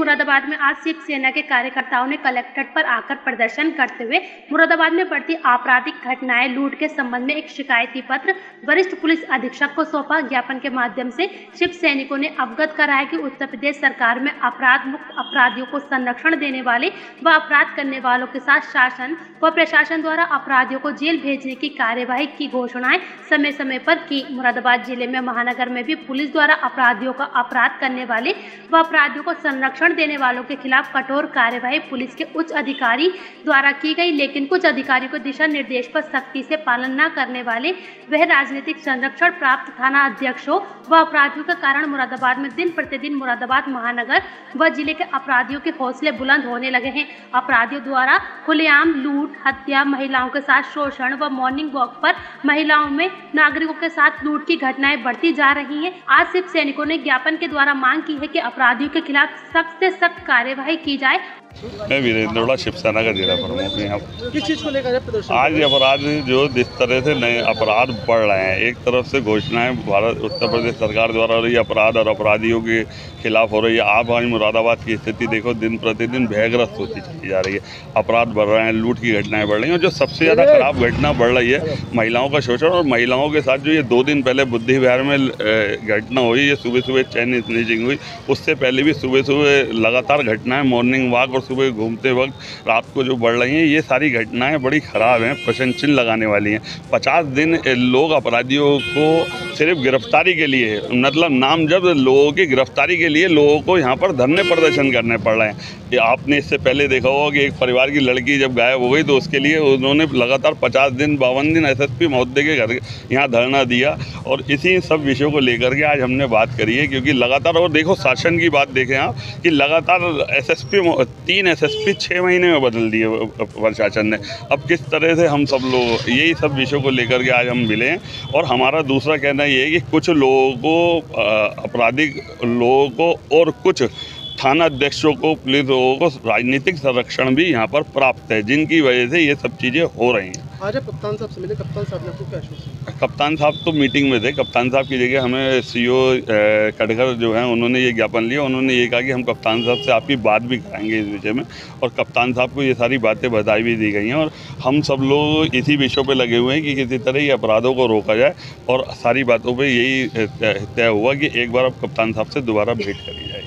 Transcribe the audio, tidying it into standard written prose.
मुरादाबाद में आज शिवसेना के कार्यकर्ताओं ने कलेक्ट्रेट पर आकर प्रदर्शन करते हुए मुरादाबाद में बढ़ती आपराधिक घटनाएं लूट के संबंध में एक शिकायती पत्र वरिष्ठ पुलिस अधीक्षक को सौंपा। ज्ञापन के माध्यम से शिव सैनिकों ने अवगत कराया कि उत्तर प्रदेश सरकार में अपराध मुक्त अपराधियों को संरक्षण देने वाले व अपराध करने वालों के साथ शासन व प्रशासन द्वारा अपराधियों को जेल भेजने की कार्यवाही की घोषणाएं समय समय पर की। मुरादाबाद जिले में महानगर में भी पुलिस द्वारा अपराधियों का अपराध करने वाले व अपराधियों को संरक्षण देने वालों के खिलाफ कठोर कार्यवाही पुलिस के उच्च अधिकारी द्वारा की गई, लेकिन कुछ अधिकारियों को दिशा निर्देश पर सख्ती से पालन न करने वाले वह राजनीतिक संरक्षण प्राप्त थाना अध्यक्षों व अपराधियों के कारण मुरादाबाद में दिन प्रतिदिन मुरादाबाद महानगर व जिले के अपराधियों के हौसले बुलंद होने लगे हैं। अपराधियों द्वारा खुलेआम लूट, हत्या, महिलाओं के साथ शोषण व मॉर्निंग वॉक पर महिलाओं में नागरिकों के साथ लूट की घटनाएं बढ़ती जा रही हैं। आज शिव सैनिकों ने ज्ञापन के द्वारा मांग की है कि अपराधियों के खिलाफ सख्त से सख्त कार्यवाही की जाए। मैं वीरेंद्रोड़ा शिवसेना का जिला प्रमुख हूँ। यहाँ किस चीज़ को लेकर प्रदर्शन? आज अपराध जो जिस तरह से नए अपराध बढ़ रहे हैं, एक तरफ से घोषणाएं भारत उत्तर प्रदेश सरकार द्वारा हो रही है, अपराध और अपराधियों के खिलाफ हो रही है। आप आज मुरादाबाद की स्थिति देखो, दिन प्रतिदिन भयग्रस्त होती चली जा रही है। अपराध बढ़ रहे हैं, लूट की घटनाएं बढ़ रही हैं और जो सबसे ज़्यादा खराब घटना बढ़ रही है महिलाओं का शोषण। और महिलाओं के साथ जो ये 2 दिन पहले बुद्धि विहार में घटना हुई, ये सुबह सुबह चैन स्नैचिंग हुई, उससे पहले भी सुबह सुबह लगातार घटनाएं मॉर्निंग वॉक और सुबह घूमते वक्त रात को जो बढ़ रही हैं, ये सारी घटनाएं बड़ी ख़राब हैं, प्रश्न चिन्ह लगाने वाली हैं। 50 दिन लोग अपराधियों को सिर्फ गिरफ्तारी के लिए, मतलब नामजद लोगों की गिरफ्तारी के लिए लोगों को यहाँ पर धरने प्रदर्शन करने पड़ रहे हैं। कि आपने इससे पहले देखा होगा कि एक परिवार की लड़की जब गायब हो गई तो उसके लिए उन्होंने लगातार 50 दिन 52 दिन एसएसपी महोदय के घर यहाँ धरना दिया। और इसी सब विषयों को लेकर के आज हमने बात करी है, क्योंकि लगातार, और देखो शासन की बात देखें आप कि लगातार एसएसपी 3 एसएसपी 6 महीने में बदल दिए प्रशासन ने। अब किस तरह से हम सब लोग यही सब विषयों को लेकर के आज हम मिले हैं। और हमारा दूसरा कहना ये है कि कुछ लोगों को, आपराधिक लोगों को और कुछ थाना अध्यक्षों को, पुलिस लोगों को राजनीतिक संरक्षण भी यहाँ पर प्राप्त है, जिनकी वजह से ये सब चीज़ें हो रही हैं। आज आप कप्तान साहब से मिले, कप्तान साहब ने आपको क्या आश्वासन? कप्तान साहब तो मीटिंग में थे। कप्तान साहब की जगह हमें सीओ कटघर जो हैं उन्होंने ये ज्ञापन लिया। उन्होंने ये कहा कि हम कप्तान साहब से आपकी बात भी कराएंगे इस विषय में, और कप्तान साहब को ये सारी बातें बताई भी दी गई हैं। और हम सब लोग इसी विषयों पे लगे हुए हैं कि किसी तरह ये अपराधों को रोका जाए, और सारी बातों पे यही तय हुआ कि एक बार अब कप्तान साहब से दोबारा भेंट करी जाए।